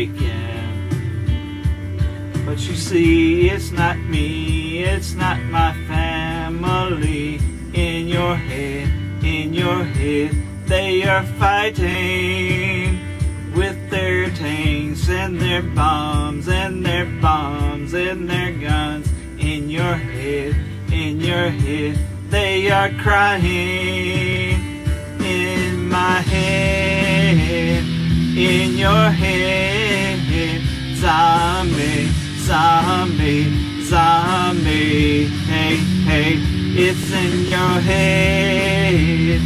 mistaken. But you see, it's not me, it's not my family. In your head, they are fighting with their tanks and their bombs and their bombs and their guns. In your head, they are crying. In my head, in your head, zombie, zombie, zombie. Hey, hey, it's in your head,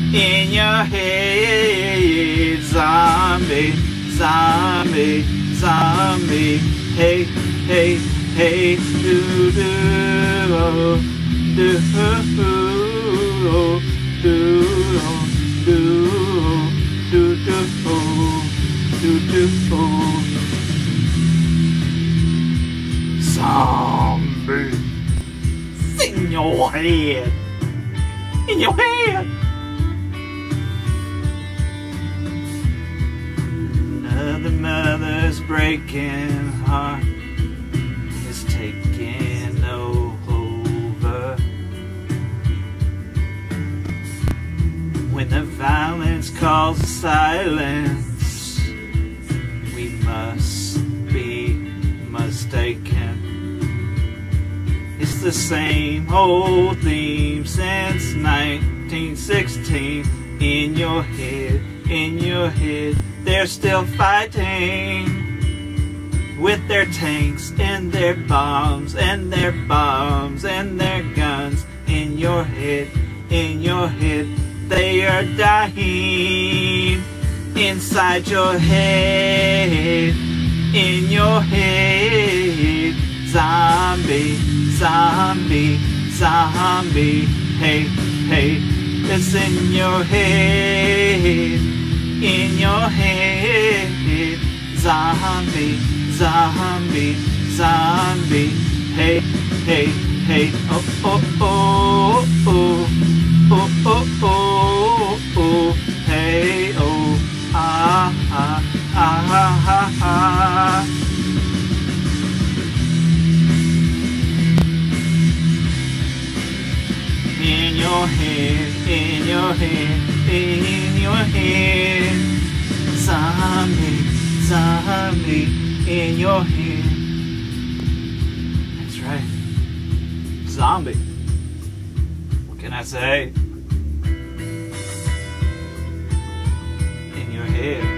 zombie, zombie, zombie. Hey, hey, hey, do do do do do do do do do. Zombie. It's in your head. In your head. Another mother's breaking heart is taking over. When the violence calls silence, we must be mistaken. It's the same old theme since 1916. In your head, they're still fighting with their tanks and their bombs and their bombs and their guns. In your head, they are dying. Inside your head, in your head, zombie, zombie, zombie. Hey, hey, it's in your head, zombie, zombie, zombie. Hey, hey, hey, oh, oh, oh, oh, oh, oh, oh, oh, hey, oh, ah, ah, ah, ah, ah. In your head, zombie, zombie, in your head. That's right, zombie. What can I say? In your head.